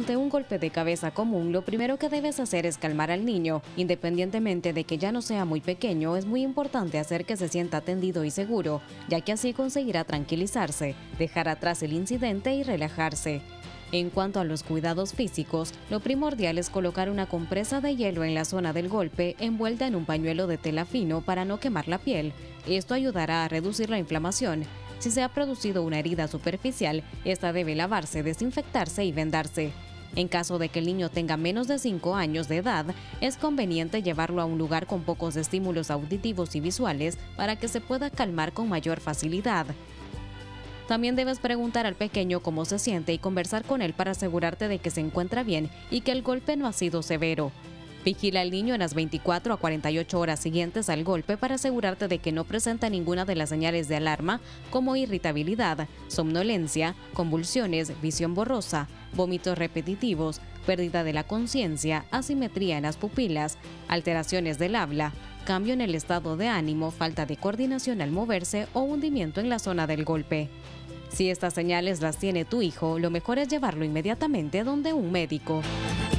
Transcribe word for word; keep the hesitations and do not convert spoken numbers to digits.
Ante un golpe de cabeza común, lo primero que debes hacer es calmar al niño. Independientemente de que ya no sea muy pequeño, es muy importante hacer que se sienta atendido y seguro, ya que así conseguirá tranquilizarse, dejar atrás el incidente y relajarse. En cuanto a los cuidados físicos, lo primordial es colocar una compresa de hielo en la zona del golpe envuelta en un pañuelo de tela fino para no quemar la piel. Esto ayudará a reducir la inflamación. Si se ha producido una herida superficial, esta debe lavarse, desinfectarse y vendarse. En caso de que el niño tenga menos de cinco años de edad, es conveniente llevarlo a un lugar con pocos estímulos auditivos y visuales para que se pueda calmar con mayor facilidad. También debes preguntar al pequeño cómo se siente y conversar con él para asegurarte de que se encuentra bien y que el golpe no ha sido severo. Vigila al niño en las veinticuatro a cuarenta y ocho horas siguientes al golpe para asegurarte de que no presenta ninguna de las señales de alarma como irritabilidad, somnolencia, convulsiones, visión borrosa, vómitos repetitivos, pérdida de la conciencia, asimetría en las pupilas, alteraciones del habla, cambio en el estado de ánimo, falta de coordinación al moverse o hundimiento en la zona del golpe. Si estas señales las tiene tu hijo, lo mejor es llevarlo inmediatamente donde un médico.